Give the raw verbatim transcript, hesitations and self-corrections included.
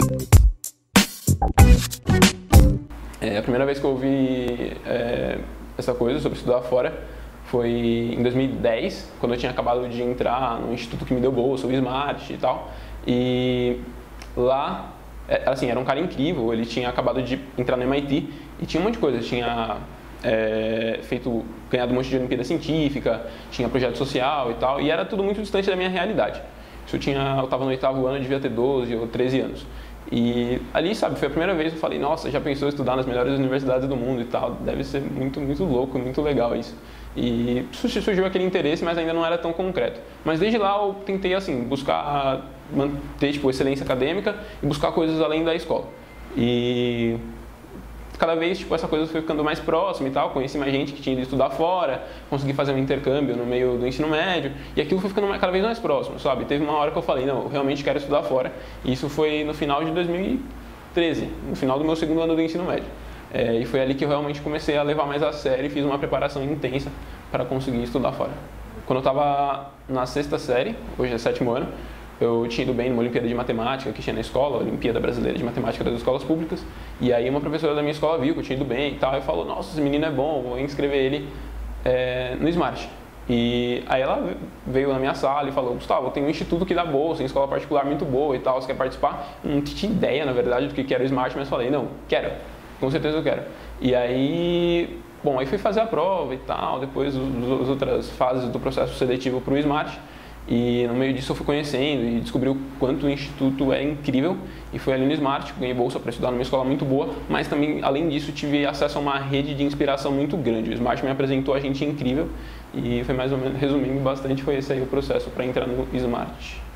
É, a primeira vez que eu ouvi é, essa coisa sobre estudar fora foi em dois mil e dez, quando eu tinha acabado de entrar no instituto que me deu bolsa, o Smart e tal. E lá, assim, era um cara incrível, ele tinha acabado de entrar no M I T e tinha um monte de coisa, tinha é, feito, ganhado um monte de Olimpíada Científica, tinha projeto social e tal, e era tudo muito distante da minha realidade. Isso eu tinha, eu estava no oitavo ano, eu devia ter doze ou treze anos. E ali, sabe, foi a primeira vez que eu falei, nossa, já pensou em estudar nas melhores universidades do mundo e tal, deve ser muito, muito louco, muito legal isso. E surgiu aquele interesse, mas ainda não era tão concreto. Mas desde lá eu tentei, assim, buscar manter, tipo, excelência acadêmica e buscar coisas além da escola. E cada vez, tipo, essa coisa foi ficando mais próxima e tal, conheci mais gente que tinha ido estudar fora, consegui fazer um intercâmbio no meio do ensino médio, e aquilo foi ficando cada vez mais próximo, sabe? Teve uma hora que eu falei, não, eu realmente quero estudar fora, e isso foi no final de dois mil e treze, no final do meu segundo ano do ensino médio. É, e foi ali que eu realmente comecei a levar mais a sério e fiz uma preparação intensa para conseguir estudar fora. Quando eu estava na sexta série, hoje é sétimo ano, eu tinha ido bem numa Olimpíada de Matemática que tinha na escola, a Olimpíada Brasileira de Matemática das Escolas Públicas, e aí uma professora da minha escola viu que eu tinha ido bem e tal, e falou, nossa, esse menino é bom, vou inscrever ele é, no Smart. E aí ela veio na minha sala e falou, Gustavo, tem um instituto que dá bolsa, em escola particular muito boa e tal, você quer participar? Eu não tinha ideia, na verdade, do que era o Smart, mas falei, não, quero, com certeza eu quero. E aí, bom, aí fui fazer a prova e tal, depois as outras fases do processo seletivo para o Smart, e no meio disso eu fui conhecendo e descobri o quanto o instituto é incrível, e foi ali no Smart, ganhei bolsa para estudar numa escola muito boa, mas também, além disso, tive acesso a uma rede de inspiração muito grande. O Smart me apresentou a gente incrível, e foi mais ou menos, resumindo bastante, foi esse aí o processo para entrar no Smart.